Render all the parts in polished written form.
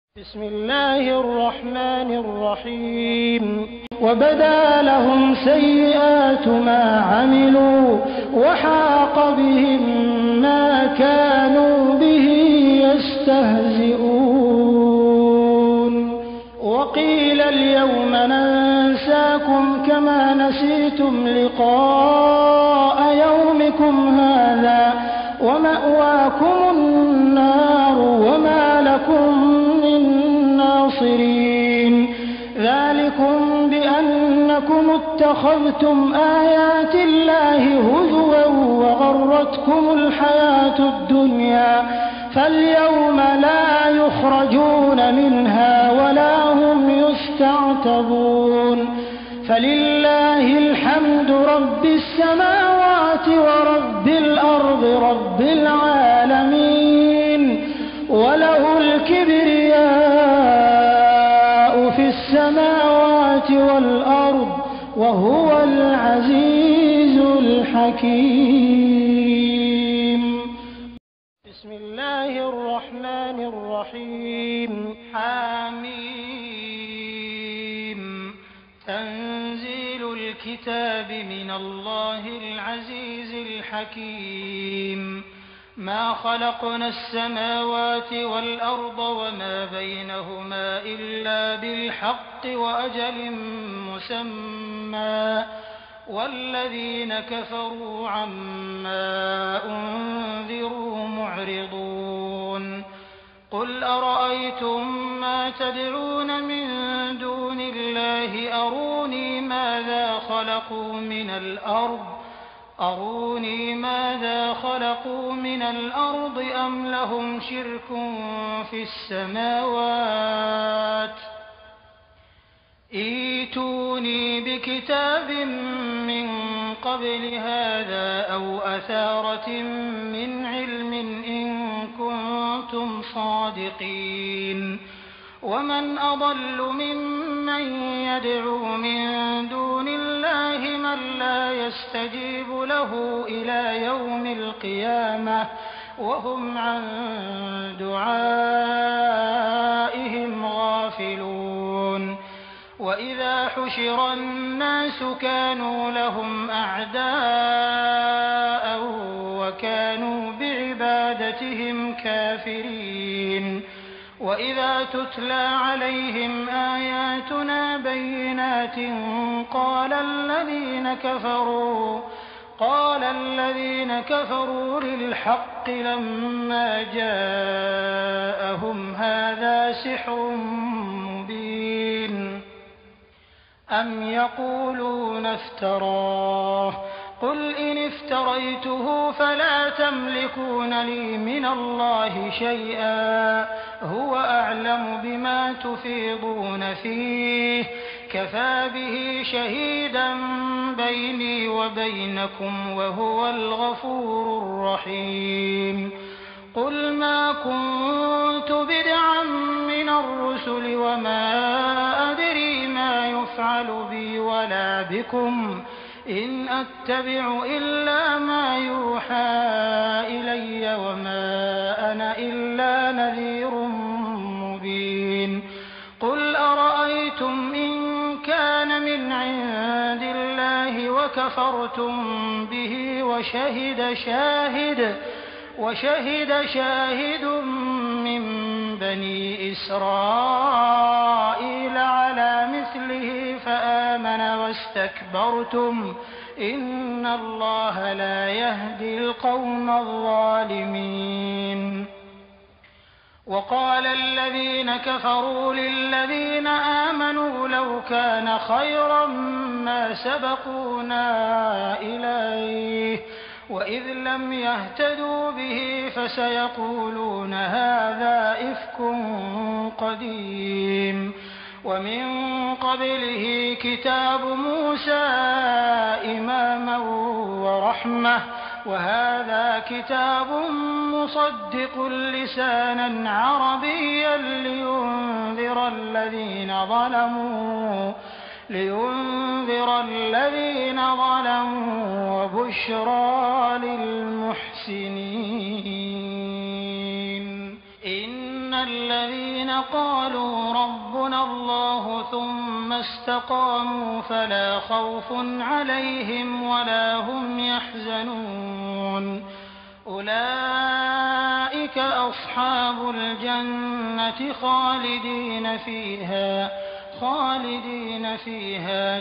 بسم الله الرحمن الرحيم وبدا لهم سيئات ما عملوا وحاق بهم ما كانوا به يستهزئون وقيل اليوم ننساكم كما نسيتم لقاء يومكم هذا ومأواكم النار وما لكم ناصرين ذلكم بأنكم اتخذتم آيات الله هزوا وغرتكم الحياة الدنيا فاليوم لا يخرجون منها ولا هم يستعتبون فلله الحمد رب السماوات ورب الأرض رب العالمين وله الكبرياء في السماوات والأرض وهو العزيز الحكيم بسم الله الرحمن الرحيم حميم تنزيل الكتاب من الله العزيز الحكيم ما خلقنا السماوات والأرض وما بينهما إلا بالحق وأجل مسمى والذين كفروا عما أنذروا معرضون قل أرأيتم ما تدعون من دون الله أروني ماذا خلقوا من الأرض أم لهم شرك في السماوات ائتوني بكتاب من قبل هذا أو أثارة من علم إن كنتم صادقين ومن أضل ممن يدعو من دون الله من لا يستجيب له إلى يوم القيامة وهم عن دعائهم غافلون وإذا حشر الناس كانوا لهم أعداء وكانوا بعبادتهم كافرين وإذا تتلى عليهم آياتنا بينات قال الذين كفروا للحق لما جاءهم هذا سحر مبين أم يقولون افتراه قل إن افتريته فلا تملكون لي من الله شيئا هو أعلم بما تفيضون فيه كفى به شهيدا بيني وبينكم وهو الغفور الرحيم قل ما كنت بدعا من الرسل وما أدري ما يفعل بي ولا بكم إن أتبع إلا ما يوحى إلي وما أنا إلا نذير مبين قل أرأيتم إن كان من عند الله وكفرتم به وشهد شاهد من بني إسرائيل على مثله فآمن واستكبرتم إن الله لا يهدي القوم الظالمين وقال الذين كفروا للذين آمنوا لو كان خيرا ما سبقونا إليه وإذ لم يهتدوا به فسيقولون هذا إفك قديم ومن قبله كتاب موسى إماما ورحمة وهذا كتاب مصدق لسانا عربيا لينذر الذين ظلموا وبشرى للمحسنين إن الذين قالوا ربنا الله ثم استقاموا فلا خوف عليهم ولا هم يحزنون أولئك أصحاب الجنة خالدين فيها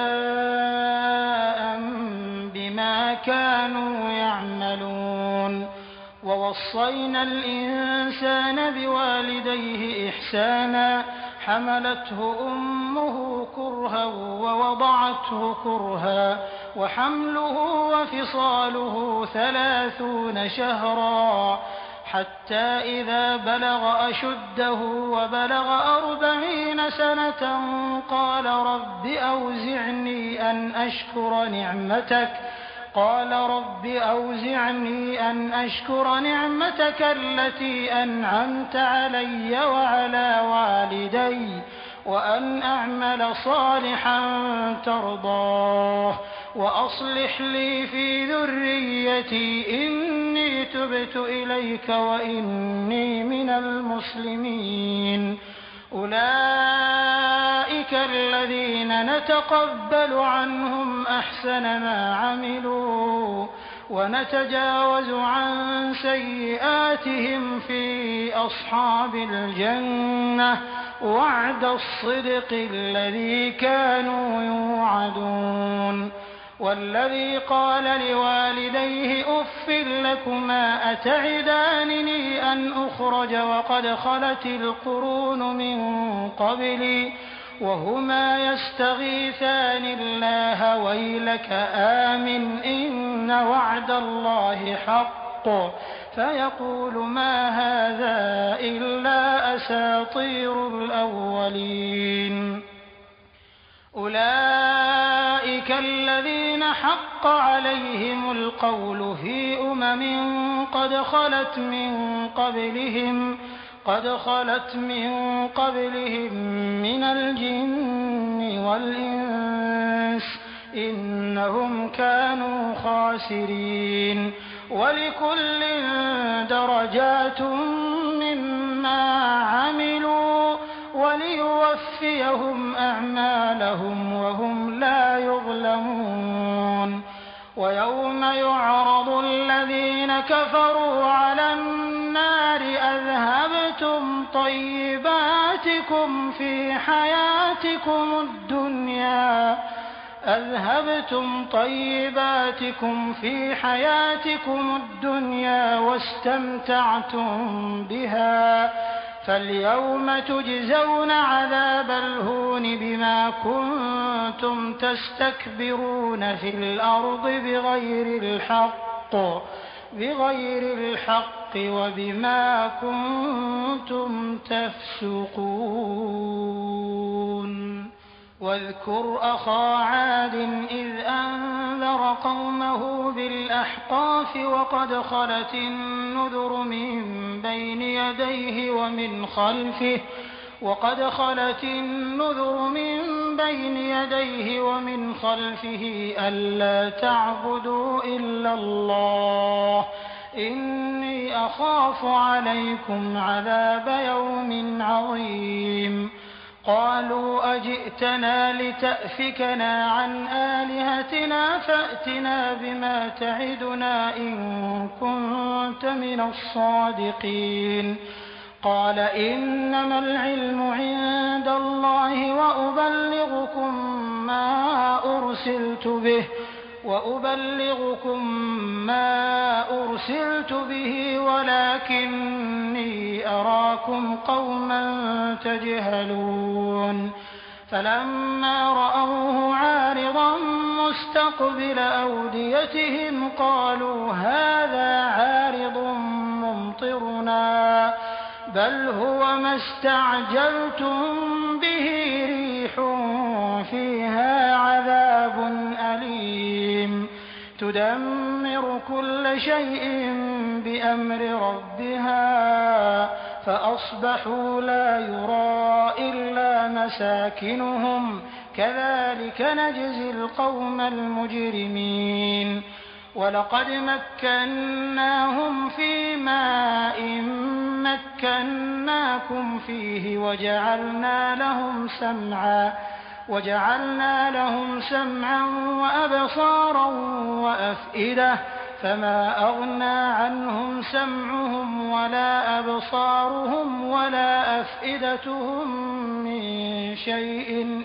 جزاء بما كانوا يعملون ووصينا الإنسان بوالديه إحسانا حملته أمه كرها ووضعته كرها وحمله وفصاله 30 شهرا حتى إذا بلغ أشده وبلغ 40 سنة قال رب أوزعني أن أشكر نعمتك التي أنعمت علي وعلى والدي وأن أعمل صالحا ترضاه وأصلح لي في ذريتي إني تبت إليك وإني من المسلمين أولئك الذين نتقبل عنهم أحسن ما عملوا ونتجاوز عن سيئاتهم في أصحاب الجنة وعد الصدق الذي كانوا يوعدون والذي قال لوالديه أف لكما أتعدانني أن أخرج وقد خلت القرون من قبلي وهما يستغيثان الله ويلك آمن إن وعد الله حق فيقول ما هذا إلا أساطير الأولين أولئك الذين حق عليهم القول في قد خلت من قبلهم من الجن والإنس إنهم كانوا خاسرين ولكل درجات مما عملوا وليوفيهم أعمالهم وهم لا يظلمون ويوم يعرض الذين كفروا على النار أذهبتم طيباتكم في حياتكم الدنيا واستمتعتم بها فاليوم تجزون عذاب الهون بما كنتم تستكبرون في الأرض بغير الحق وبما كنتم تفسقون واذكر أخا عاد إذ أنذر قومه بالأحقاف وقد خلت النذر من بين يديه ومن خلفه ألا تعبدوا إلا الله إني أخاف عليكم عذاب يوم عظيم قالوا أجئتنا لتأفكنا عن آلهتنا فأتنا بما تعدنا إن كنت من الصادقين قال إنما العلم عند الله وأبلغكم ما أرسلت به ولكني أراكم قوما تجهلون فلما رأوه عارضا مستقبل أوديتهم قالوا هذا عارض ممطرنا بل هو ما استعجلتم به ريح فيها عذاب أليم تدمر كل شيء بأمر ربها فأصبحوا لا يرى إلا مساكنهم كذلك نجزي القوم المجرمين ولقد مكناهم في ماء مكناكم فيه وجعلنا لهم سمعا وأبصارا وأفئدة فما أغنى عنهم سمعهم ولا أبصارهم ولا أفئدتهم من شيء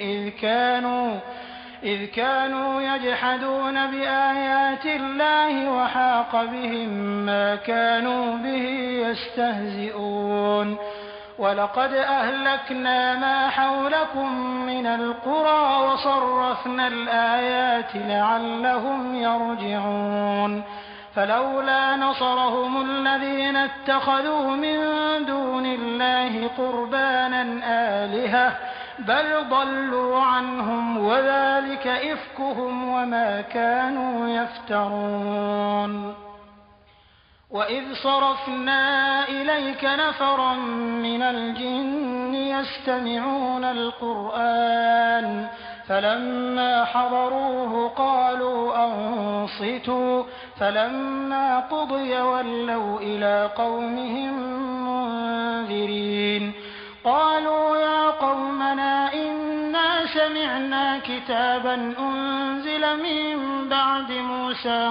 إذ كانوا يجحدون بآيات الله وحاق بهم ما كانوا به يستهزئون ولقد أهلكنا ما حولكم من القرى وصرفنا الآيات لعلهم يرجعون فلولا نصرهم الذين اتخذوا من دون الله قربانا آلهة بل ضلوا عنهم وذلك إفكهم وما كانوا يفترون وإذ صرفنا إليك نفرا من الجن يستمعون القرآن فلما حضروه قالوا أنصتوا فلما قضي ولوا إلى قومهم منذرين قالوا يا قومنا إنا سمعنا كتابا أنزل من بعد موسى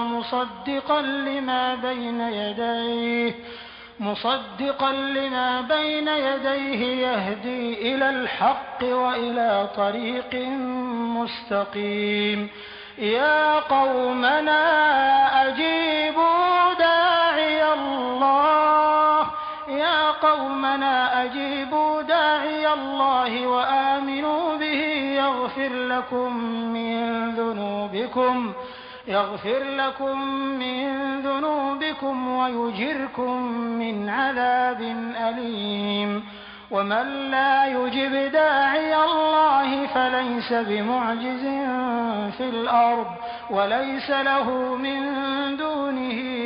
مصدقا لما بين يديه يهدي إلى الحق وإلى طريق مستقيم يا قومنا أجيبوا داعي الله وآمنوا به يغفر لكم من ذنوبكم ويجركم من عذاب أليم ومن لا يجب داعي الله فليس بمعجز في الأرض وليس له من دونه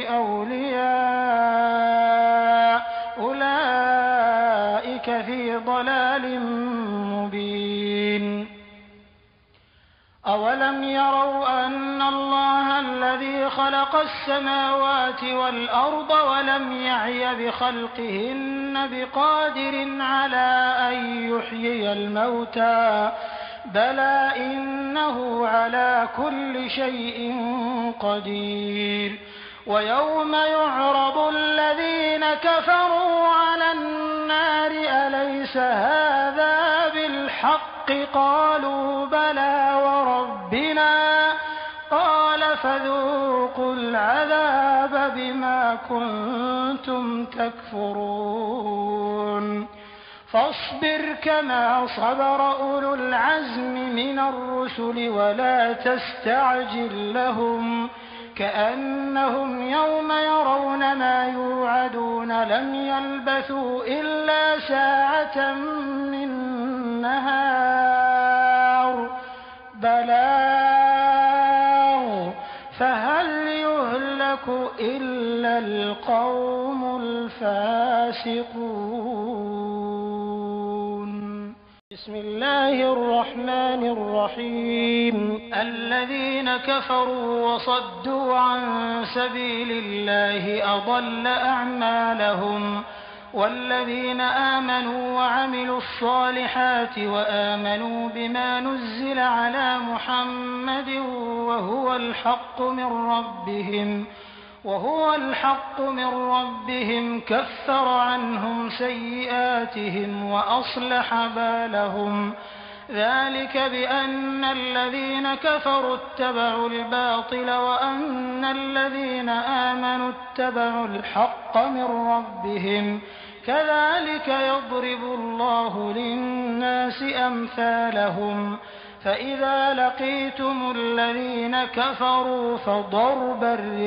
أولياء أولئك في ضلال مبين أولم يروا أن الله الذي خلق السماوات والأرض ولم يعي بخلقهن بقادر على أن يحيي الموتى بلى إنه على كل شيء قدير ويوم يعرض الذين كفروا على النار أليس هذا بالحق قالوا بلى وربنا قال فذوقوا العذاب بما كنتم تكفرون فاصبر كما صبر أولو العزم من الرسل ولا تستعجل لهم كأنهم يوم يرون ما يوعدون لم يلبثوا إلا ساعة من نهار بلاغ فهل يهلك إلا القوم الفاسقون بسم الله الرحمن الرحيم الذين كفروا وصدوا عن سبيل الله أضل أعمالهم والذين آمنوا وعملوا الصالحات وآمنوا بما نزل على محمد وهو الحق من ربهم كفر عنهم سيئاتهم وأصلح بالهم ذلك بأن الذين كفروا اتبعوا الباطل وأن الذين آمنوا اتبعوا الحق من ربهم كذلك يضرب الله للناس أمثالهم فإذا لقيتم الذين كفروا فضرب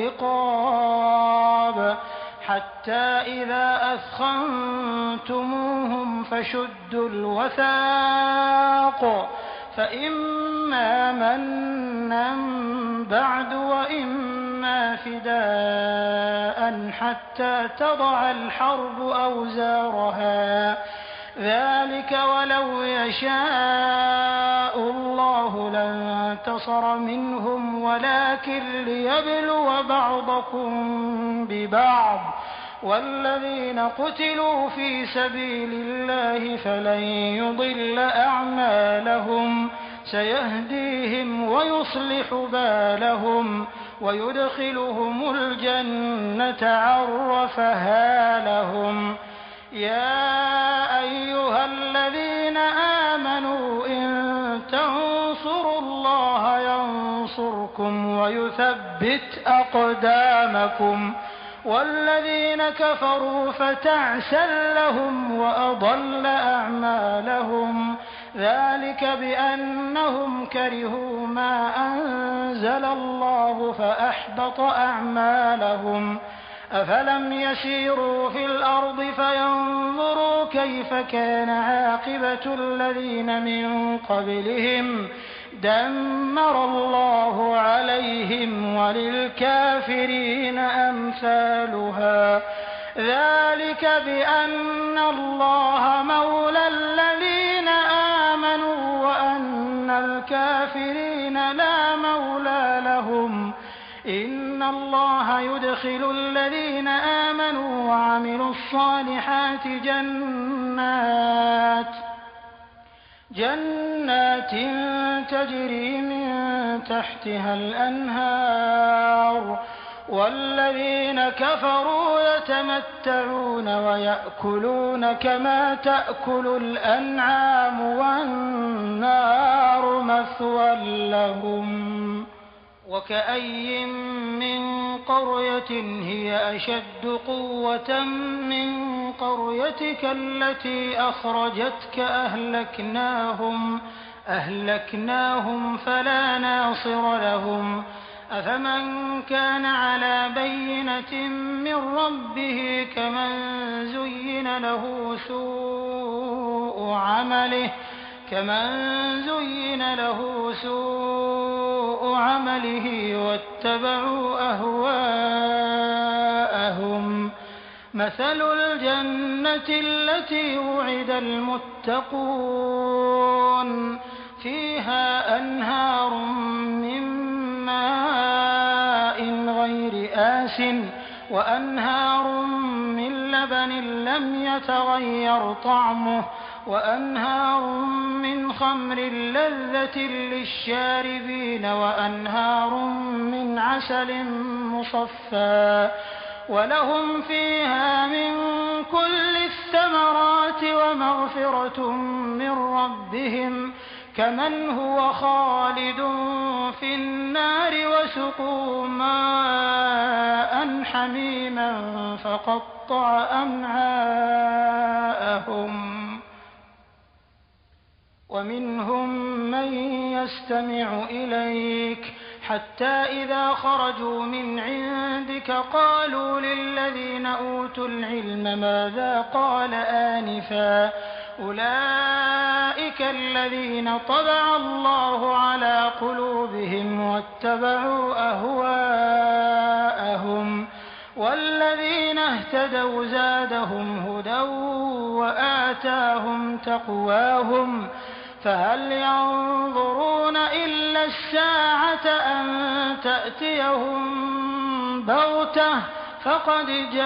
الرقاب حتى إذا أثخنتموهم فشدوا الوثاق فإما منا بعد وإما فداء حتى تضع الحرب أوزارها ذلك ولو يشاء الله لانتصر منهم ولكن ليبلو بعضكم ببعض والذين قتلوا في سبيل الله فلن يضل أعمالهم سيهديهم ويصلح بالهم ويدخلهم الجنة عرفها لهم. يا أيها الذين آمنوا إن تنصروا الله ينصركم ويثبت أقدامكم والذين كفروا فتعسا لهم وأضل أعمالهم ذلك بأنهم كرهوا ما أنزل الله فأحبط أعمالهم. أفلم يسيروا في الأرض فينظروا كيف كان عاقبة الذين من قبلهم دمر الله عليهم وللكافرين أمثالها ذلك بأن الله مولى الذين آمنوا وأن الكافرين لا مولى لهم. إن الله يدخل الذين آمنوا وعملوا الصالحات جنات تجري من تحتها الأنهار والذين كفروا يتمتعون ويأكلون كما تأكل الأنعام والنار مثوى لهم. وكأي من قرية هي أشد قوة من قريتك التي أخرجتك أهلكناهم فلا ناصر لهم. أفمن كان على بينة من ربه كمن زين له سوء عمله واتبعوا أهواءهم. مثل الجنة التي وعد المتقون فيها أنهار من ماء غير آسٍ وأنهار من لبن لم يتغير طعمه وأنهار من خمر لذة للشاربين وأنهار من عسل مصفى ولهم فيها من كل الثمرات ومغفرة من ربهم كمن هو خالد في النار وسقوا ماء حميما فقطع أمعاءهم. ومنهم من يستمع إليك حتى إذا خرجوا من عندك قالوا للذين أوتوا العلم ماذا قال آنفا أولئك الذين طبع الله على قلوبهم واتبعوا أهواءهم والذين اهتدوا زادهم هدى وآتاهم تقواهم فهل ينظرون إلا الساعة أن تأتيهم بغتة فقد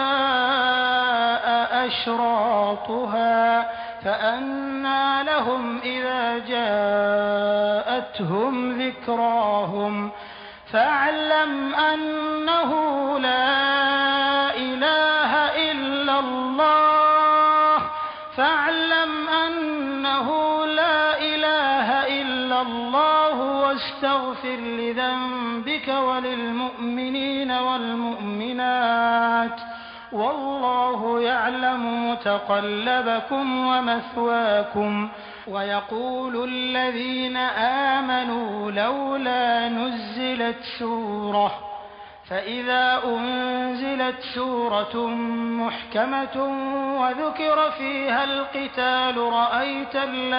جاء أشراطها فأنى لهم إذا جاءتهم ذكراهم فاعلم أنه لا إله إلا الله واستغفر لذنبك وللمؤمنين والمؤمنات والله يعلم متقلبكم ومثواكم. ويقول الذين آمنوا لولا نزلت سورة فإذا أنزلت سورة محكمة وذكر فيها القتال رأيت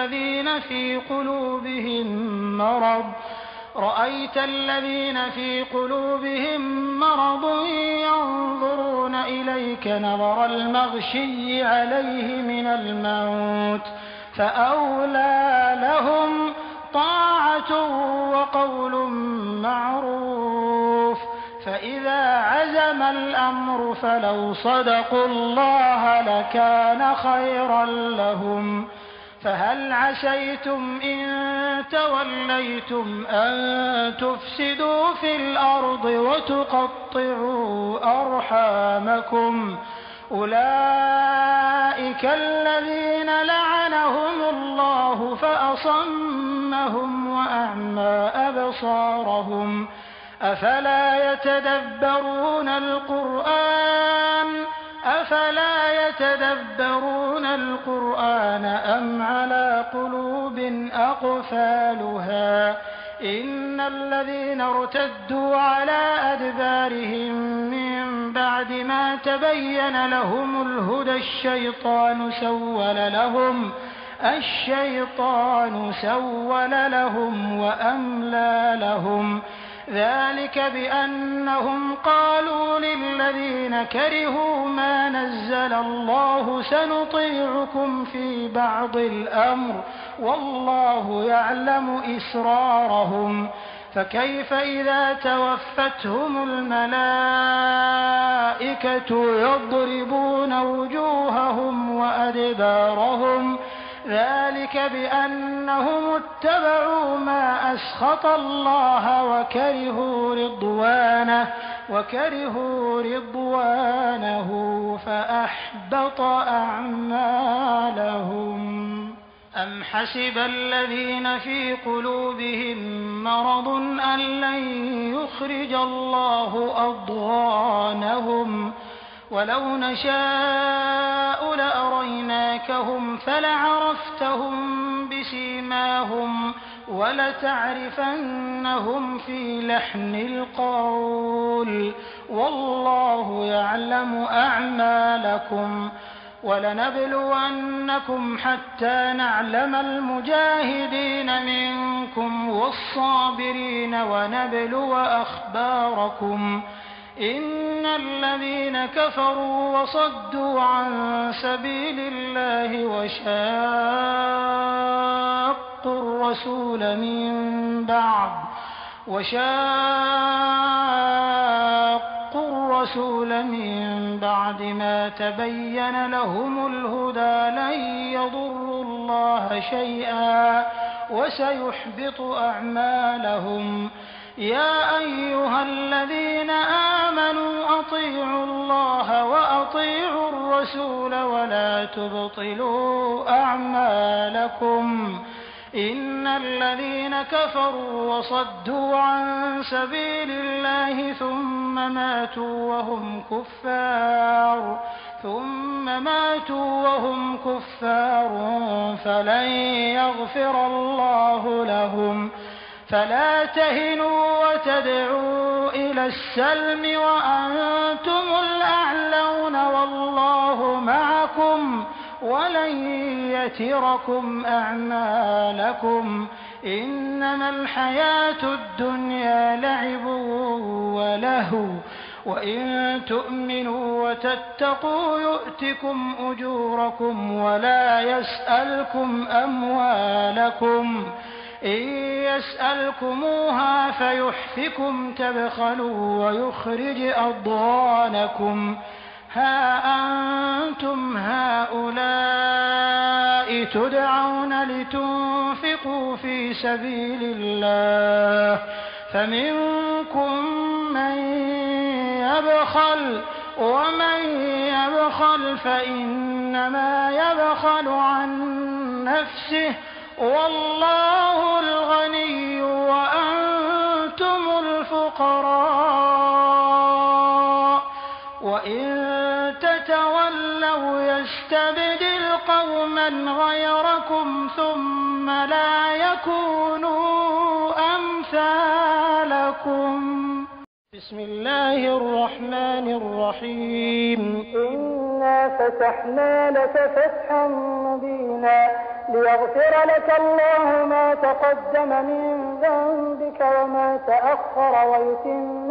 الذين في قلوبهم مرض ينظرون إليك نظر المغشي عليه من الموت فأولى لهم طاعة وقول معروف. فإذا عزم لعزم الأمر فلو صدقوا الله لكان خيرا لهم. فهل عسيتم إن توليتم أن تفسدوا في الأرض وتقطعوا أرحامكم؟ أولئك الذين لعنهم الله فأصمهم وأعمى أبصارهم. أفلا يتدبرون القرآن أم على قلوب أقفالها؟ إن الذين ارتدوا على أدبارهم من بعد ما تبين لهم الهدى الشيطان سول لهم وأملى لهم. ذلك بأنهم قالوا للذين كرهوا ما نزل الله سنطيعكم في بعض الأمر والله يعلم إسرارهم. فكيف إذا توفتهم الملائكة يضربون وجوههم وأدبارهم؟ ذلك بأنهم اتبعوا ما أسخط الله وكرهوا رضوانه فأحبط أعمالهم. أم حسب الذين في قلوبهم مرض أن لن يخرج الله أضغانهم؟ ولو نشاء لأريناكهم فلعرفتهم بسيماهم ولتعرفنهم في لحن القول والله يعلم أعمالكم. ولنبلونكم حتى نعلم المجاهدين منكم والصابرين ونبلو أخباركم. إن الذين كفروا وصدوا عن سبيل الله وشاقوا الرسول من بعد ما تبين لهم الهدى لن يضروا الله شيئا وسيحبط أعمالهم. يا أيها الذين آمنوا أطيعوا الله وأطيعوا الرسول ولا تبطلوا أعمالكم. إن الذين كفروا وصدوا عن سبيل الله ثم ماتوا وهم كفار فلن يغفر الله لهم. فلا تهنوا وتدعوا إلى السلم وأنتم الأعلون والله معكم ولن يتركم أعمالكم. إنما الحياة الدنيا لعب ولهو وإن تؤمنوا وتتقوا يؤتكم أجوركم ولا يسألكم أموالكم. إن يسألكموها فيحفكم تبخلوا ويخرج أضغانكم. ها أنتم هؤلاء تدعون لتنفقوا في سبيل الله فمنكم من يبخل ومن يبخل فإنما يبخل عن نفسه والله الغني وأنتم الفقراء. وإن تتولوا يستبدل قوما غيركم ثم لا يكونوا أمثالكم. بسم الله الرحمن الرحيم. إنا فتحنا لك فتحا مبينا ليغفر لك الله ما تقدم من ذنبك وما تأخر ويتم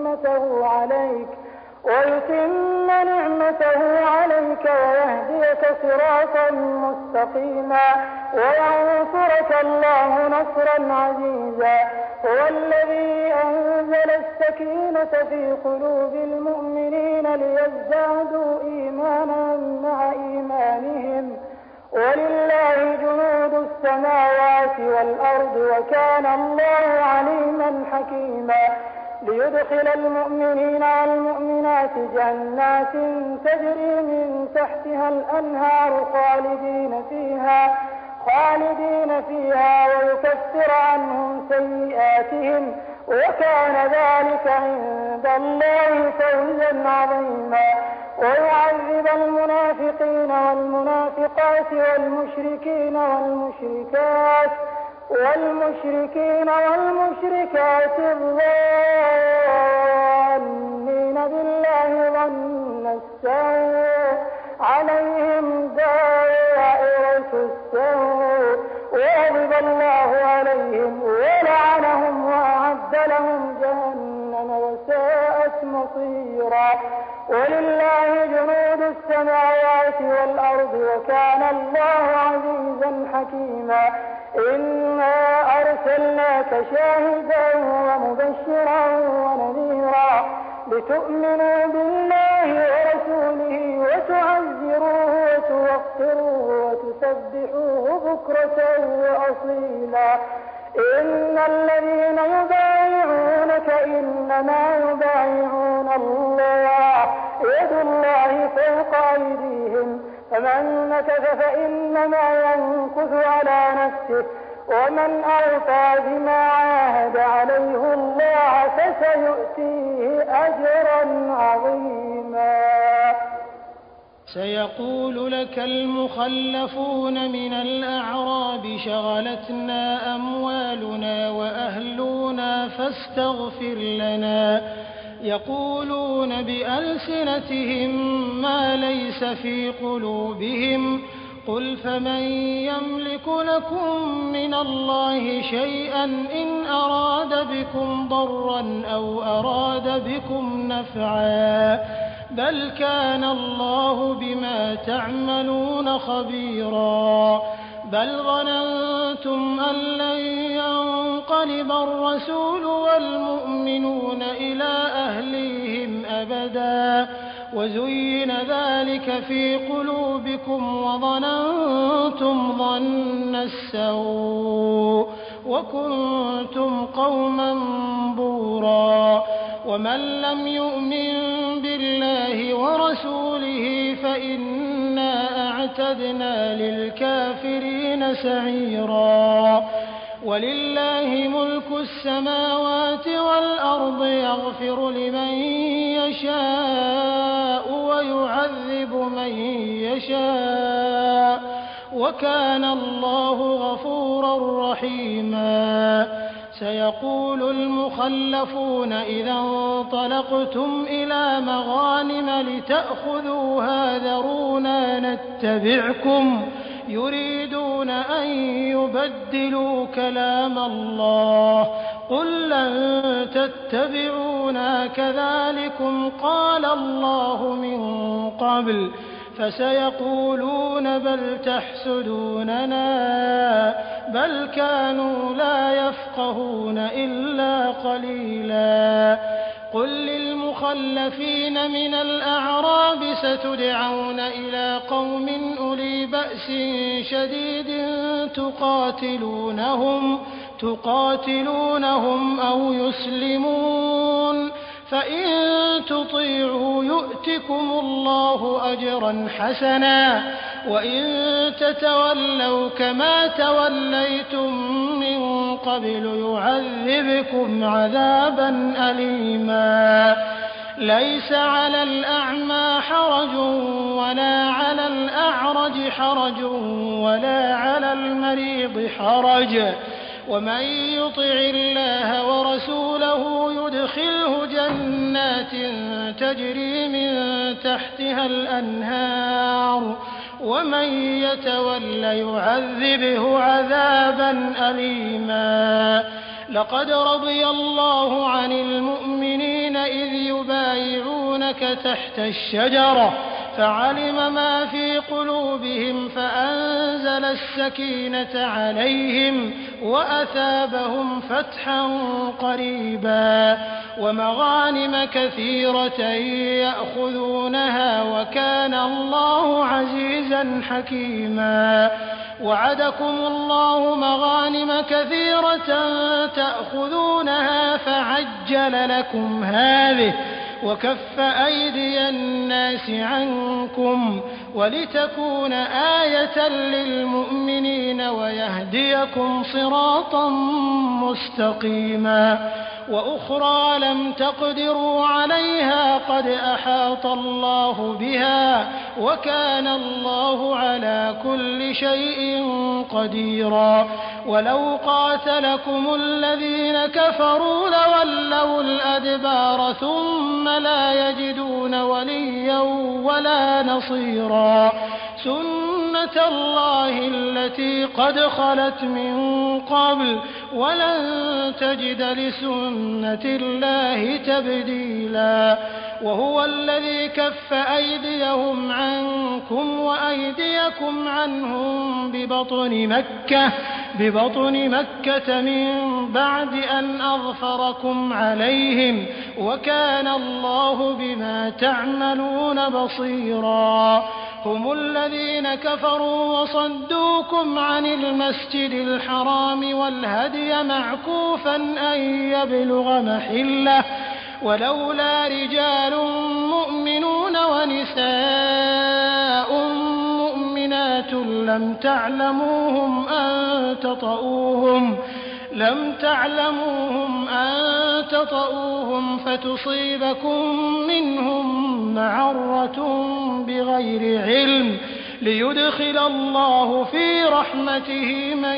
نعمته عليك ويهديك صراطا مستقيما وينصرك الله نصرا عزيزا. هو الذي أنزل السكينة في قلوب المؤمنين ليزدادوا إيمانا مع إيمانهم ولله جنود السماوات والأرض وكان الله عليما حكيما ليدخل المؤمنين والمؤمنات جنات تجري من تحتها الأنهار خالدين فيها ويكفر عنهم سيئاتهم وكان ذلك عند الله فوزا عظيما ويعذب المنافقين والمنافقات والمشركين والمشركات الظانين بالله ظن السوء عليهم دائرة السوء وغضب الله عليهم ولعنهم وأعد لهم جهنم وساءت مصيرا ولله جنود السماوات والأرض وكان الله عزيزا حكيما إنا أرسلناك شاهدا ومبشرا ونذيرا لتؤمنوا بالله ورسوله وتعزروه وتوقروه وتسبحوه بكرة وأصيلا إن الذين يبايعونك إنما يبايعون الله يد الله فوق أيديهم فمن نكث فإنما ينكث على نفسه ومن أوفى بما عاهد عليه الله فسيؤتيه أجرا عظيما. سيقول لك المخلفون من الأعراب شغلتنا أموالنا وأهلنا فاستغفر لنا يقولون بألسنتهم ما ليس في قلوبهم قل فمن يملك لكم من الله شيئا إن أراد بكم ضرا أو أراد بكم نفعا بل كان الله بما تعملون خبيرا بل ظننتم أن لن ينقلب الرسول والمؤمنون إلى أهليهم أبدا وزين ذلك في قلوبكم وظننتم ظن السوء وكنتم قوما بورا ومن لم يؤمن بالله ورسوله فإنا أعتدنا للكافرين سعيرا ولله ملك السماوات والأرض يغفر لمن يشاء ويعذب من يشاء وكان الله غفورا رحيما سيقول المخلفون إذا انطلقتم إلى مغانم لتأخذوها ذرونا نتبعكم يريدون أن يبدلوا كلام الله قل لن تتبعونا كذلكم قال الله من قبل فسيقولون بل تحسدوننا بل كانوا لا يفقهون إلا قليلا قل للمخلفين من الأعراب ستدعون إلى قوم أولي بأس شديد تقاتلونهم أو يسلمون فإن تطيعوا يؤتكم الله أجرا حسنا وإن تتولوا كما توليتم من قبل يعذبكم عذابا أليما ليس على الأعمى حرج ولا على الأعرج حرج ولا على المريض حرج ومن يطع الله ورسوله يدخله جنات تجري من تحتها الأنهار ومن يتول يعذبه عذابا أليما لقد رضي الله عن المؤمنين إذ يبايعونك تحت الشجرة فعلم ما في قلوبهم فأنزل السكينة عليهم وأثابهم فتحا قريبا ومغانم كثيرة يأخذونها وكان الله عزيزا حكيما وعدكم الله مغانم كثيرة تأخذونها فعجل لكم هذه وكف أيدي الناس عنكم ولتكون آية للمؤمنين ويهديكم صراطا مستقيما وأخرى لم تقدروا عليها قد أحاط الله بها وكان الله على كل شيء قديرا ولو قاتلكم الذين كفروا لولوا الأدبار ثم لا يجدون وليا ولا نصيرا سنة الله التي قد خلت من قبل ولن تجد لسنة الله تبديلا وهو الذي كف أيديهم عنكم وأيديكم عنهم ببطن مكة من بعد أن أظفركم عليهم وكان الله بما تعملون بصيرا هم الذين كفروا وصدوكم عن المسجد الحرام والهدي معكوفا أن يبلغ محله ولولا رجال مؤمنون ونساء مؤمنات لم تعلموهم أن تطؤوهم فتصيبكم منهم معرة بغير علم ليدخل الله في رحمته من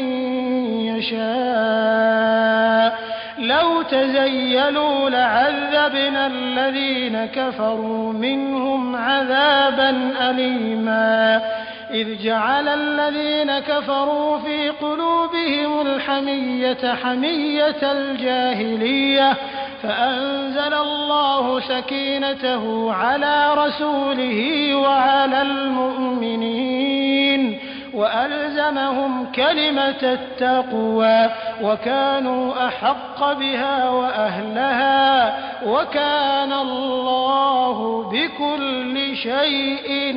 يشاء لو تزيلوا لعذبنا الذين كفروا منهم عذابا أليما إذ جعل الذين كفروا في قلوبهم الحمية حمية الجاهلية فأنزل الله سكينته على رسوله وعلى المؤمنين وألزمهم كلمة التقوى وكانوا أحق بها وأهلها وكان الله بكل شيء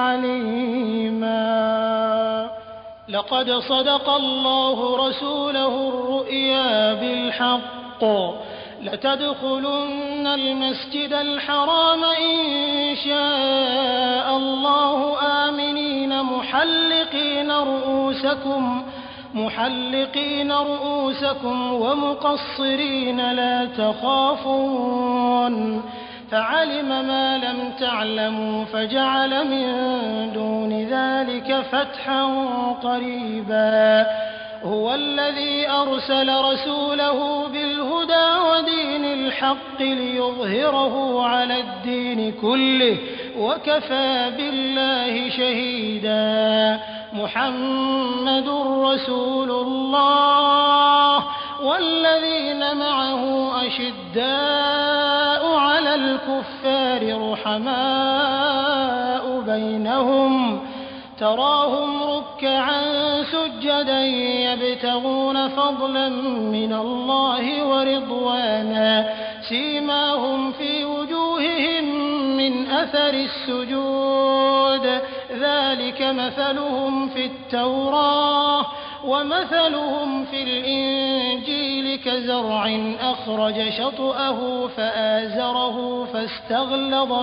عليما لقد صدق الله رسوله الرؤيا بالحق لتدخلن المسجد الحرام إن شاء الله آمنين محلقين رؤوسكم ومقصرين لا تخافون فعلم ما لم تعلموا فجعل من دون ذلك فتحا قريبا هو الذي أرسل رسوله بالهدى ودين الحق ليظهره على الدين كله وكفى بالله شهيدا محمد رسول الله والذين معه أشداء على الكفار رحماء بينهم تراهم ركعا سجدا يبتغون فضلا من الله ورضوانا سيماهم في وجوههم من أثر السجود ذلك مثلهم في التوراة ومثلهم في الإنجيل كزرع أخرج شطأه فآزره فاستغلظ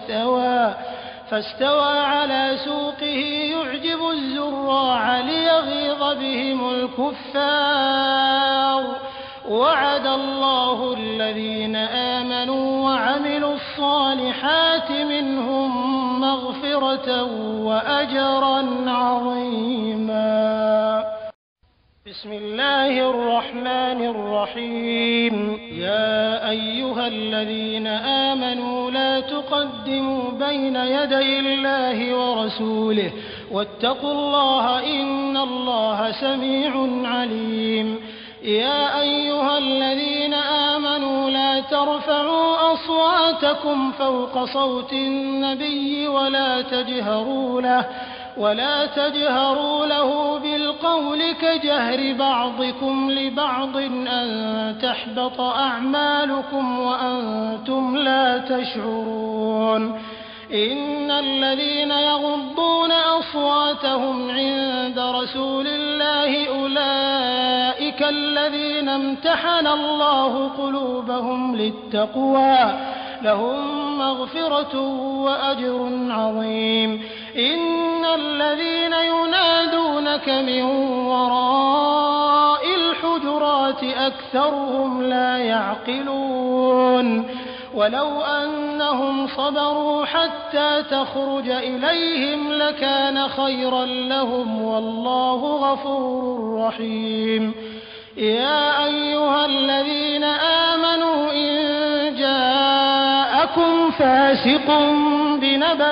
فاستوى على سوقه يعجب الزراع ليغيظ بهم الكفار وعد الله الذين آمنوا وعملوا الصالحات منهم مغفرة وأجرا عظيما بسم الله الرحمن الرحيم يا أيها الذين آمنوا لا تقدموا بين يدي الله ورسوله واتقوا الله إن الله سميع عليم يا أيها الذين آمنوا لا ترفعوا أصواتكم فوق صوت النبي ولا تجهروا له بالقول كجهر بعضكم لبعض أن تحبط أعمالكم وأنتم لا تشعرون إن الذين يغضون أصواتهم عند رسول الله أولئك الذين امتحن الله قلوبهم للتقوى لهم مغفرة وأجر عظيم إن الذين ينادونك من وراء الحجرات أكثرهم لا يعقلون ولو أنهم صبروا حتى تخرج إليهم لكان خيرا لهم والله غفور رحيم يا أيها الذين آمنوا إن جاءكم فاسق بنبأ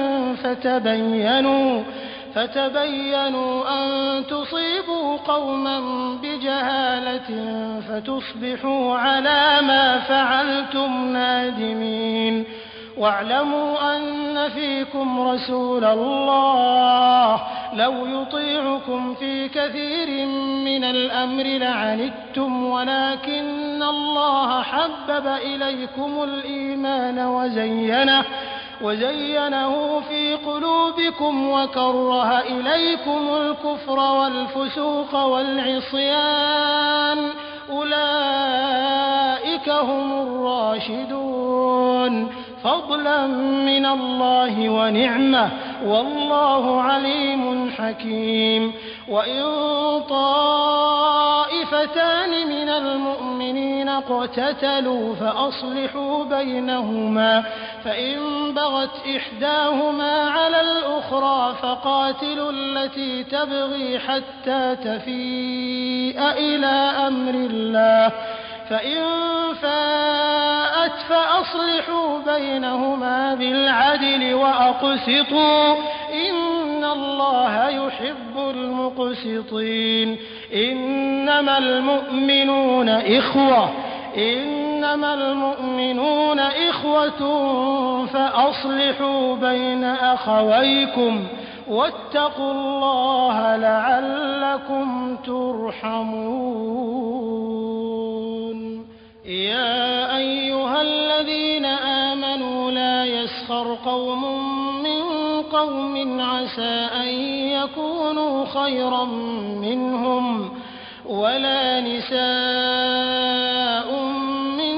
فتبينوا أن تصيبوا قوما بجهالة فتصبحوا على ما فعلتم نادمين واعلموا أن فيكم رسول الله لو يطيعكم في كثير من الأمر لعنتم ولكن الله حبب إليكم الإيمان وزينه في قلوبكم وكره إليكم الكفر والفسوق والعصيان أولئك هم الراشدون فضلا من الله ونعمة والله عليم حكيم وإن طائفتان من المؤمنين اقتتلوا فأصلحوا بينهما فإن بغت إحداهما على الأخرى فقاتلوا التي تبغي حتى تفيء إلى أمر الله فإن فاءت فأصلحوا بينهما بالعدل وأقسطوا إن الله يحب المقسطين إنما المؤمنون إخوة فأصلحوا بين أخويكم واتقوا الله لعلكم ترحمون يا أيها الذين آمنوا لا يسخر قوم من قوم عسى أن يكونوا خيرا منهم ولا نساء من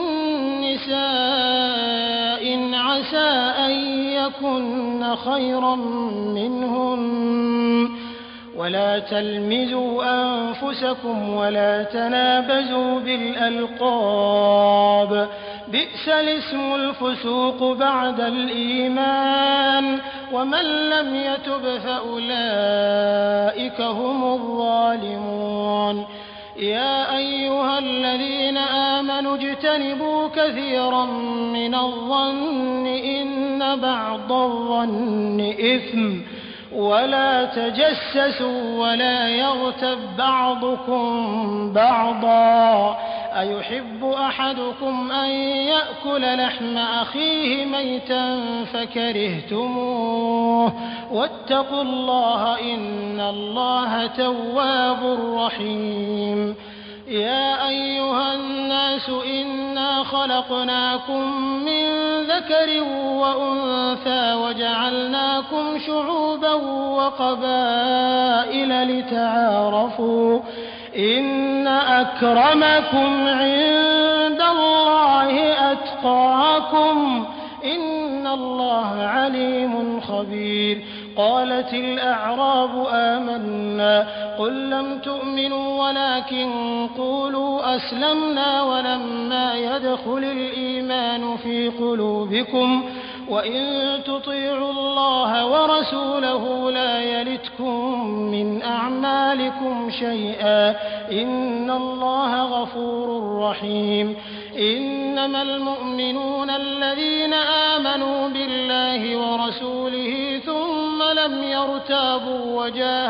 نساء عسى أن يكن خيرا منهن ولا تلمزوا أنفسكم ولا تنابزوا بالألقاب بئس الاسم الفسوق بعد الإيمان ومن لم يتب فأولئك هم الظالمون يا أيها الذين آمنوا اجتنبوا كثيرا من الظن إن بعض الظن إثم ولا تجسسوا ولا يغتب بعضكم بعضا أيحب أحدكم أن يأكل لحم أخيه ميتا فكرهتموه واتقوا الله إن الله تواب رحيم يا أيها الناس إنا خلقناكم من ذكر وأنثى وجعلناكم شعوبا وقبائل لتعارفوا إن أكرمكم عند الله أتقاكم إن الله عليم خبير قالت الأعراب آمنا قل لم تؤمنوا ولكن قولوا أسلمنا ولما يدخل الإيمان في قلوبكم وإن تطيعوا الله ورسوله لا يلتكم من أعمالكم شيئا إن الله غفور رحيم إنما المؤمنون الذين آمنوا بالله ورسوله ثم لم يرتابوا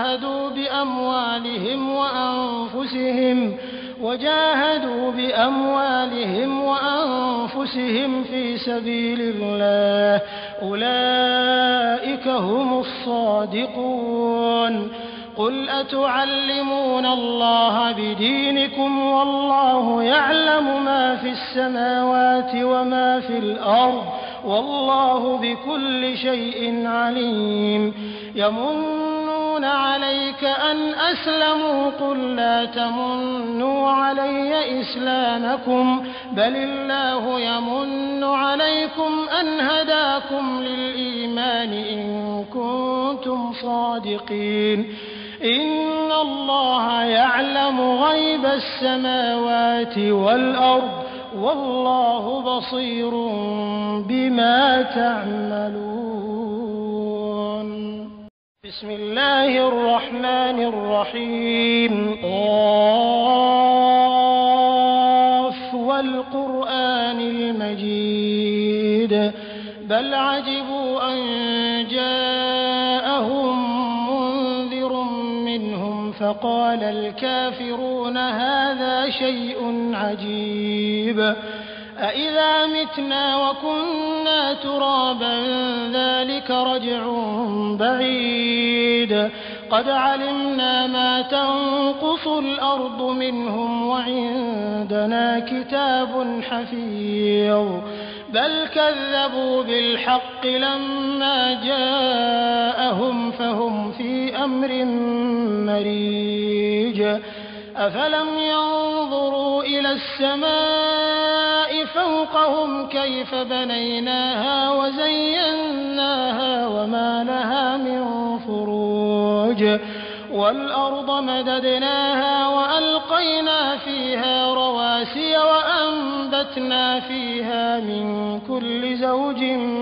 وجاهدوا بأموالهم وأنفسهم في سبيل الله أولئك هم الصادقون. قل أتعلمون الله بدينكم والله يعلم ما في السماوات وما في الأرض والله بكل شيء عليم. يمنون عليك أن أسلموا قل لا تمنوا علي إسلامكم بل الله يمن عليكم أن هداكم للإيمان إن كنتم صادقين. إن الله يعلم غيب السماوات والأرض والله بصير بما تعملون. بسم الله الرحمن الرحيم. قاف والقرآن المجيد بل عجبوا أن جاءهم منذر منهم فقال الكافرون هذا شيء عجيب أإذا متنا وكنا ترابا ذلك رجع بعيد قد علمنا ما تنقص الأرض منهم وعندنا كتاب حفيظ بل كذبوا بالحق لما جاءهم فهم في أمر مريج. أفلم ينظروا إلى السماء فوقهم كيف بنيناها وزيناها وما لها من فروج والأرض مددناها وألقينا فيها رواسي وأنبتنا فيها من كل زوج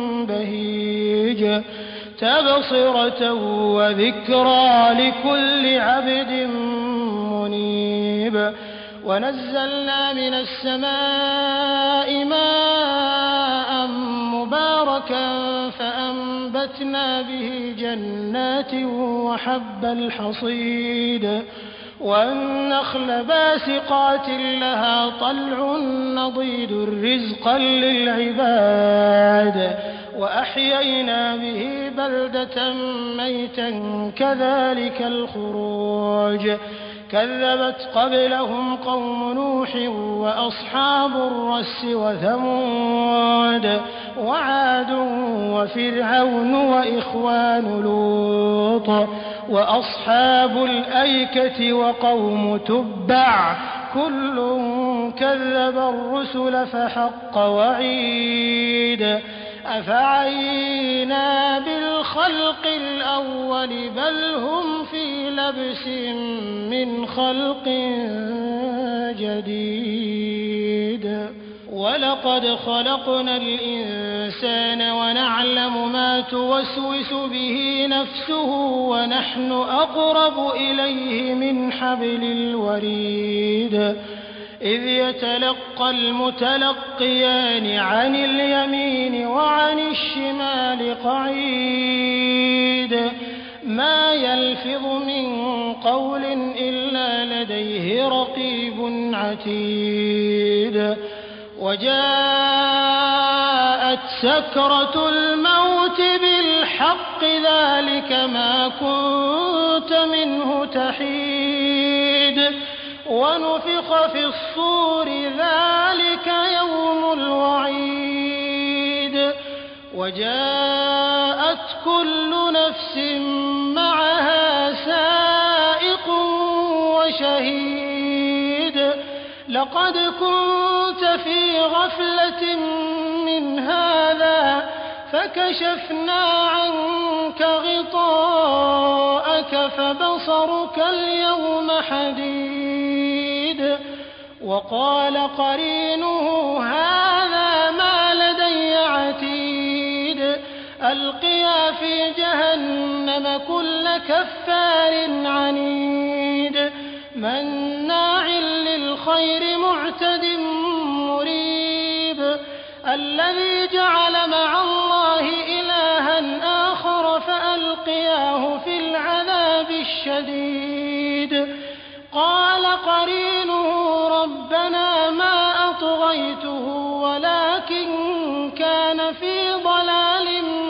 بهيج تبصرة وذكرى لكل عبد منيب. ونزلنا من السماء ماء مباركا فأنبتنا به جنات وحب الحصيد والنخل باسقات لها طلع نضيد رزقا للعباد وأحيينا به بلدة ميتا كذلك الخروج. كذبت قبلهم قوم نوح وأصحاب الرس وثمود وعاد وفرعون وإخوان لوط وأصحاب الأيكة وقوم تبع كل كذب الرسل فحق وعيد. أفعينا بالخلق الأول بل هم في لبس من خلق جديد. ولقد خلقنا الإنسان ونعلم ما توسوس به نفسه ونحن أقرب إليه من حبل الوريد. إذ يتلقى المتلقيان عن اليمين وعن الشمال قعيد ما يلفظ من قول إلا لديه رقيب عتيد. وجاءت سكرة الموت بالحق ذلك ما كنت منه تحيد. ونفخ في الصور ذلك يوم الوعيد. وجاءت كل نفس معها سائق وشهيد. لقد كنت في غفلة من هذا فكشفنا عنك غطاءك فبصرك اليوم حديد. وقال قرينه هذا ما لدي عتيد. ألقيا في جهنم كل كفار عنيد مناع للخير معتد مريب. الذي جعل مع الله إلها آخر فألقياه شديد قال قرينه ربنا ما أطغيته ولكن كان في ضلال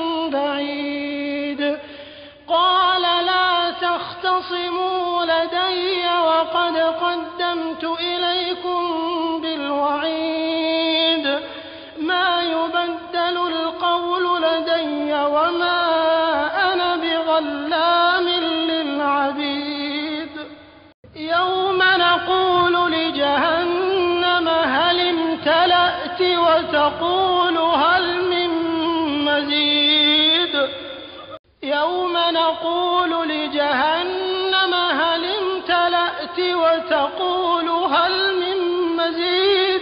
بعيد قال لا تختصموا لدي وقد قدمت إليكم بالوعيد ما يبدل القول لدي وما أنا بظلام للعبيد يوم نقول لجهنم هل امتلأت وتقول هل من مزيد يوم نقول لجهنم هل امتلأت وتقول هل من مزيد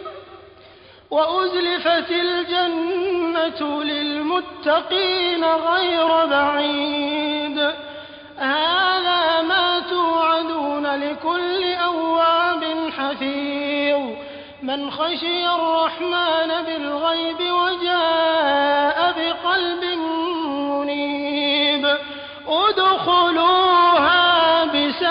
وأزلفت الجنة للمتقين غير بعيد هذا ما توعدون لكل أواب حفيظ من خشي الرحمن بالغيب وجاء بقلب منيب ادخلوها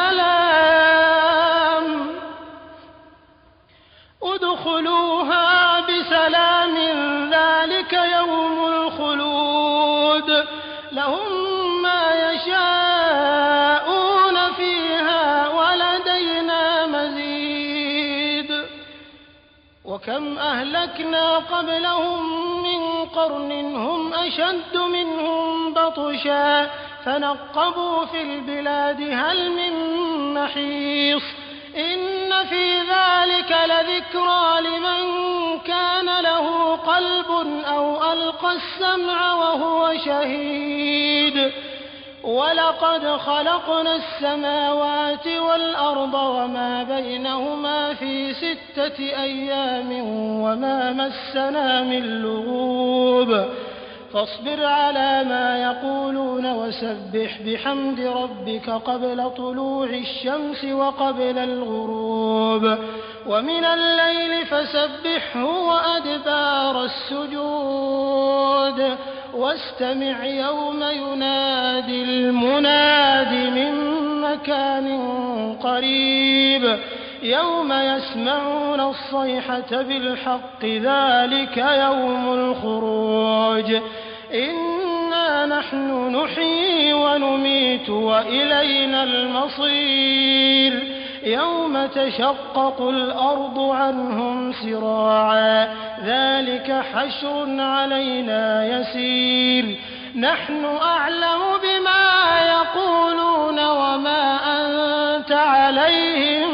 بسلام ذلك يوم الخلود لهم ما يشاءون فيها ولدينا مزيد وكم أهلكنا قبلهم من قرن هم أشد منهم بطشا فنقبوا في البلاد هل من محيص إن في ذلك لذكرى لمن كان له قلب أو ألقى السمع وهو شهيد ولقد خلقنا السماوات والأرض وما بينهما في 6 أيام وما مسنا من لغوب فاصبر على ما يقولون وسبح بحمد ربك قبل طلوع الشمس وقبل الغروب ومن الليل فسبحه وأدبار السجود واستمع يوم ينادي المناد من مكان قريب يوم يسمعون الصيحة بالحق ذلك يوم الخروج إنا نحن نحيي ونميت وإلينا المصير يوم تشقق الأرض عنهم سراعا ذلك حشر علينا يسير نحن أعلم بما يقولون وما أنت عليهم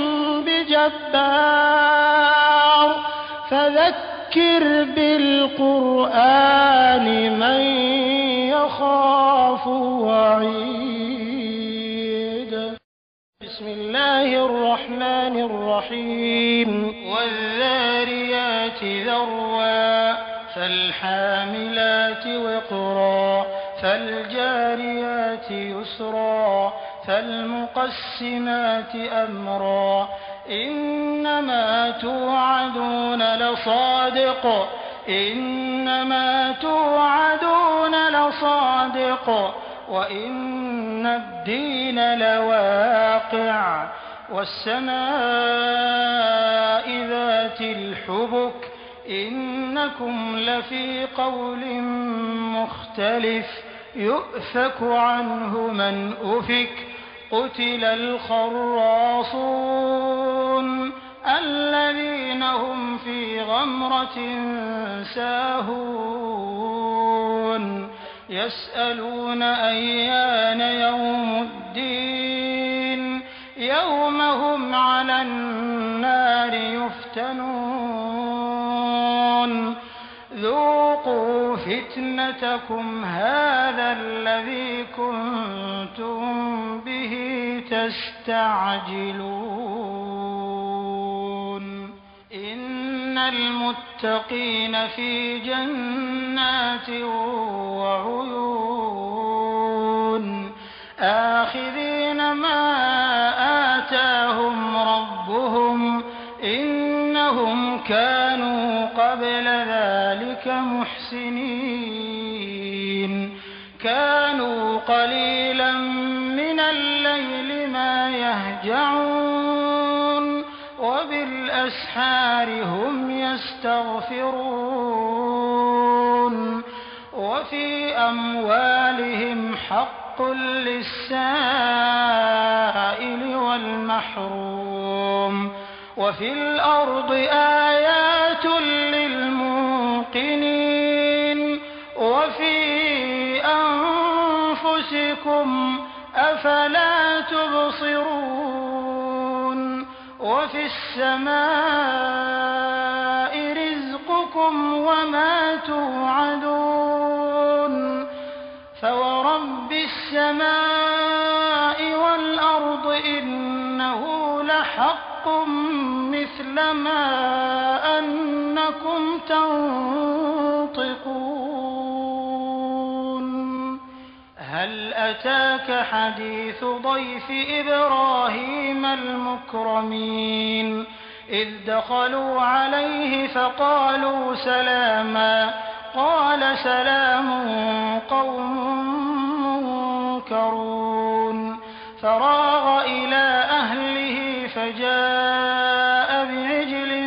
بجبار فذكر بالقرآن من يخاف وعيد بسم الله الرحمن الرحيم والذاريات ذروا فالحاملات وقرا فالجاريات يسرا فالمقسمات أمرا إنما توعدون لصادق وإن الدين لواقع والسماء ذات الحبك إنكم لفي قول مختلف يؤفك عنه من أفك قتل الخراصون الذين هم في غمرة ساهون يسألون أيان يوم الدين يوم هم على النار يفتنون ذوقوا فتنتكم هذا الذي كنتم به تستعجلون إن المتقين في جنات وعيون آخذين ما آتاهم ربهم إنهم كانوا قبل ذلك محسنين كانوا قليلا من الليل يهجعون وبالأسحار هم يستغفرون وفي أموالهم حق للسائل والمحروم وفي الأرض آيات للموقنين وفي أنفسكم أفلا تبصرون وفي السماء رزقكم وما توعدون فورب السماء والأرض إنه لحق مثل ما أنكم تنطقون هل أتاك حديث ضيف إبراهيم المكرمين إذ دخلوا عليه فقالوا سلاما قال سلام قوم منكرون فراغ إلى أهله فجاء بعجل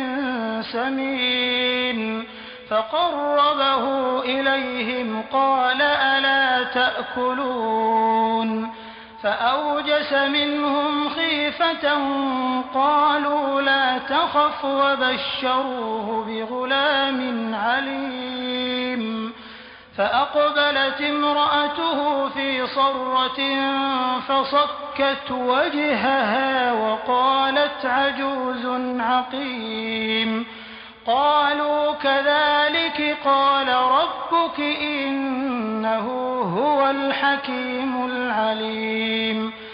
سمين فقربه إليهم قال ألا تأكلون فأوجس منهم خيفة قالوا لا تخف وبشروه بغلام عليم فأقبلت امرأته في صرة فصكت وجهها وقالت عجوز عقيم قالوا كذلك قال ربك إنه هو الحكيم العليم